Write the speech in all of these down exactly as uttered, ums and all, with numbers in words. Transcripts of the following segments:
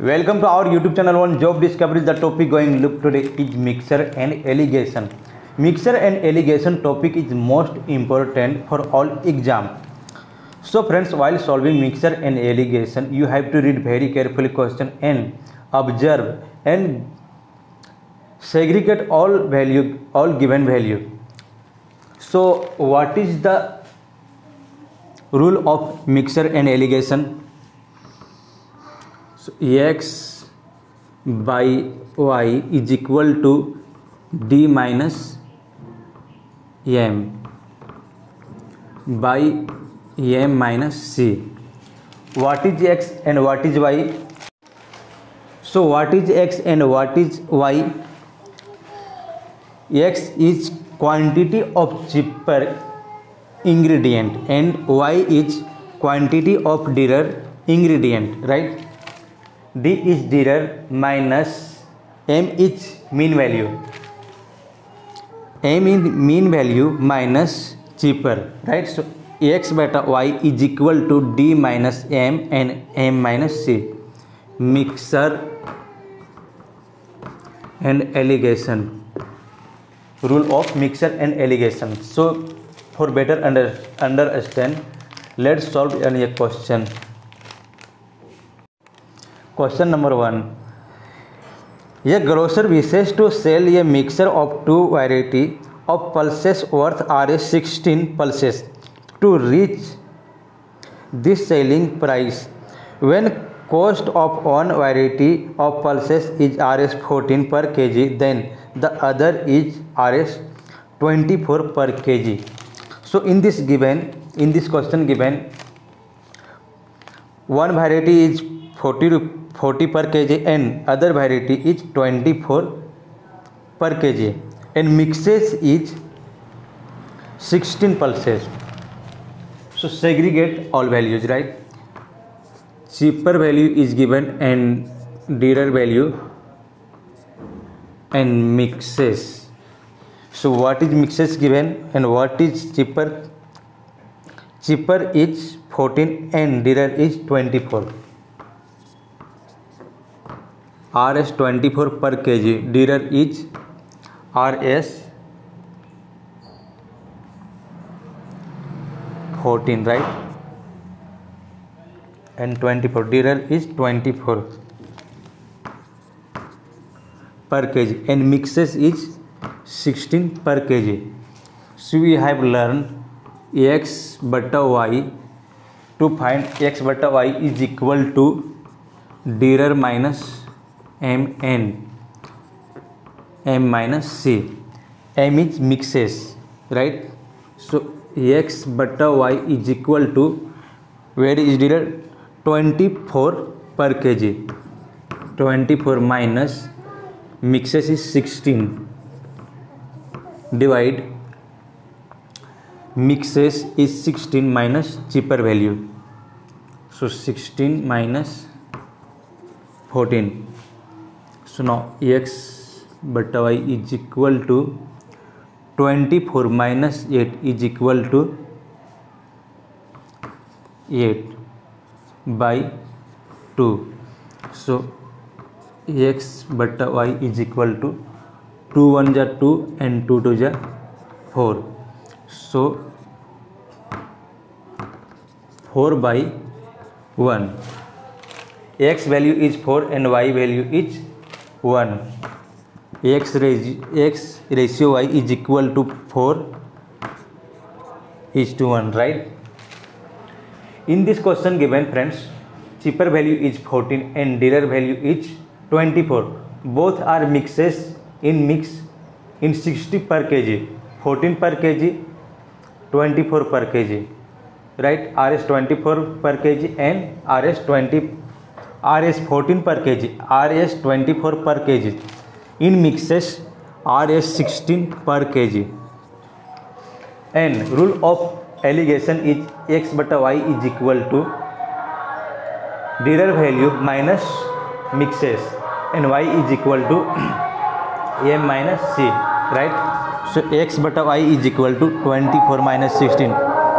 Welcome to our YouTube channel on job discovery. The topic going look today is mixture and alligation. Mixture and alligation topic is most important for all exam. So friends, while solving mixture and alligation, you have to read very carefully question and observe and segregate all value, all given value. So what is the rule of mixture and alligation? So x by y is equal to d minus m by m minus c. What is x and what is y? So what is x and what is y? X is quantity of cheaper ingredient and y is quantity of dearer ingredient, right? D is dearer minus m is mean value. M is mean value minus cheaper, right? So x beta y is equal to d minus m and m minus c. Mixture and alligation. Rule of mixture and alligation. So for better under understand, let's solve a question. Question number one. A grocer wishes to sell a mixture of two variety of pulses worth rupees sixteen pulses to reach this selling price. When cost of one variety of pulses is rupees fourteen per kg, then the other is rupees twenty-four per kg. So in this given, in this question given, one variety is forty per kg and other variety is twenty-four per kg and mixes is sixteen pulses. So segregate all values, right? Cheaper value is given and dearer value and mixes. So what is mixes given and what is cheaper? Cheaper is fourteen and dearer is twenty-four. Rs twenty-four per kg, dearer is Rs fourteen, right? And twenty-four, dearer is twenty-four per kg and mixes is sixteen per kg. So we have learned x beta y. To find x beta y is equal to dearer minus m n m minus c. M is mixes, right? So x beta y is equal to, where is dearer? twenty-four per kg. twenty-four minus mixes is sixteen. Divide mixes is sixteen minus cheaper value. So sixteen minus fourteen. So now x beta y is equal to twenty-four minus eight is equal to eight by two. So x beta y is equal to two one ja two and two two ja four. So four by one. X value is four and y value is one. X ratio, x ratio y is equal to four is to one, right? In this question given, friends, cheaper value is fourteen and dearer value is twenty-four. Both are mixes in mix in sixty per kg. fourteen per kg, twenty-four per kg, right? Rs twenty-four per kg and Rs twenty, Rs fourteen per kg, Rs twenty-four per kg. In mixes, Rs sixteen per kg. And rule of alligation is x beta y is equal to dearer value minus mixes and y is equal to m minus c, right? So x beta y is equal to twenty-four minus sixteen.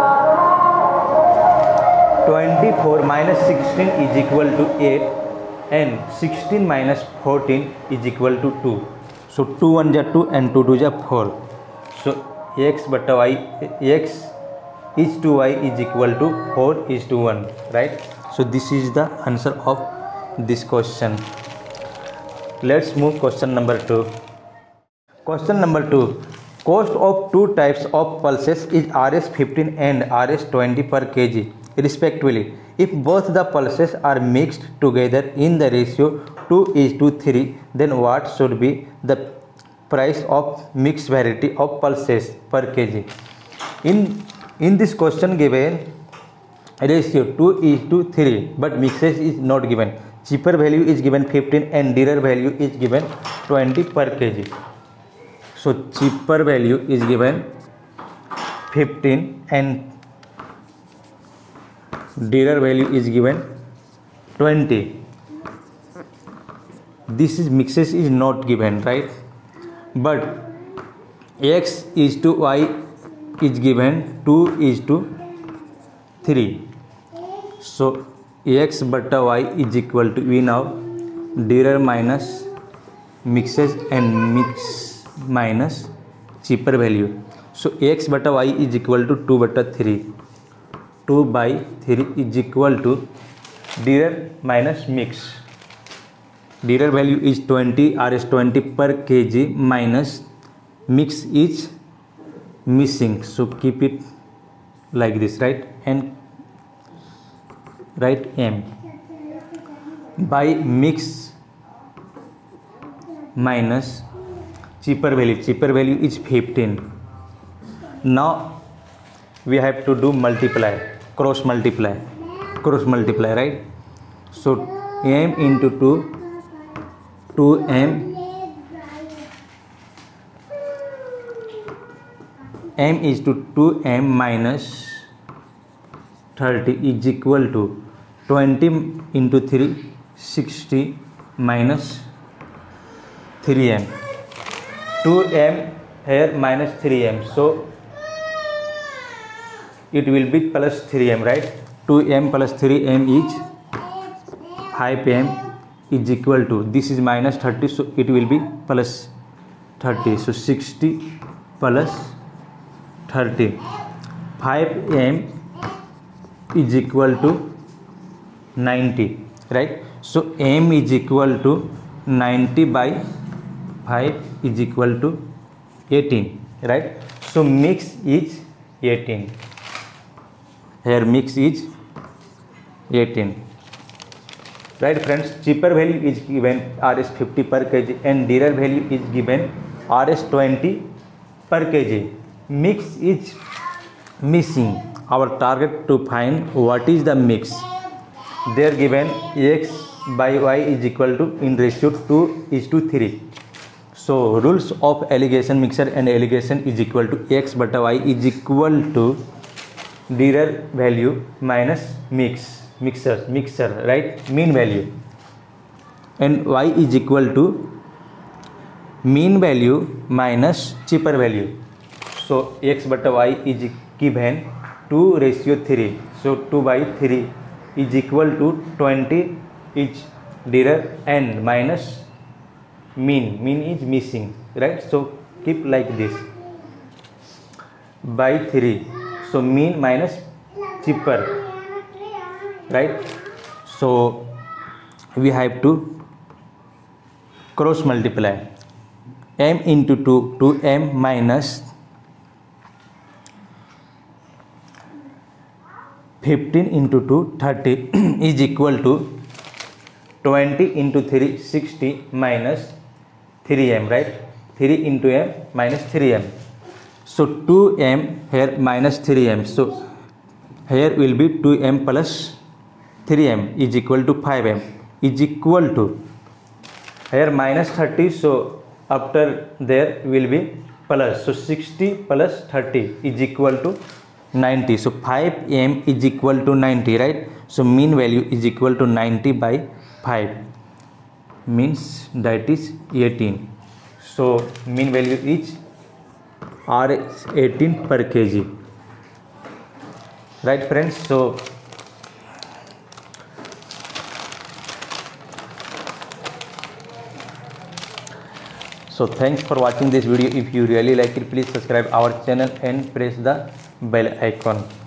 twenty-four minus sixteen is equal to eight and sixteen minus fourteen is equal to two. So two one ja two and two two ja four. So x bata y, x is to y is equal to four is to one, right? So this is the answer of this question. Let's move question number two. Question number two. Cost of two types of pulses is R S fifteen and R S twenty per kg respectively. If both the pulses are mixed together in the ratio two is to three, then what should be the price of mixed variety of pulses per kg? In in this question given ratio two is to three, but mixes is not given. Cheaper value is given fifteen and dearer value is given twenty per kg. So cheaper value is given fifteen and dearer value is given twenty. This is mixes is not given, right? But x is to y is given two is to three. So x bata y is equal to, we now dearer minus mixes and mix minus cheaper value. So x bata y is equal to two bata three. two by three is equal to dearer minus mix. Dearer value is twenty, R S twenty per kg minus mix is missing. So keep it like this, right? And write m by mix minus cheaper value. Cheaper value is fifteen. Now we have to do multiply, cross multiply, cross multiply, right? So m into two, two m, m is to two m minus thirty is equal to twenty into three, sixty minus three m. two m here minus three m. So it will be plus three m, right? two m plus three m is five m is equal to, this is minus thirty, so it will be plus thirty. So sixty plus thirty. five m is equal to ninety, right? So m is equal to ninety by five is equal to eighteen, right? So mix is eighteen. Here mix is eighteen, right friends? Cheaper value is given R S fifty per kg and dearer value is given R S twenty per kg. Mix is missing. Our target to find what is the mix. They are given x by y is equal to in ratio two is to three. So rules of alligation mixture and alligation is equal to x bata y is equal to dearer value minus mix mixer mixer right, mean value, and y is equal to mean value minus cheaper value. So x bata y is given two ratio three. So two by three is equal to twenty is dearer and minus mean. Mean is missing, right? So keep like this by three. So mean minus cheaper, right? So we have to cross multiply. M into two, two m minus fifteen into two, thirty is equal to twenty into three, sixty minus three m, right? three into m minus three m. So two m here minus three m. So here will be two m plus three m is equal to five m is equal to here minus thirty. So after there will be plus. So sixty plus thirty is equal to ninety. So five m is equal to ninety, right? So mean value is equal to ninety by five, means that is eighteen. So mean value is R eighteen per kg, right friends? So So thanks for watching this video. If you really like it, please subscribe our channel and press the bell icon.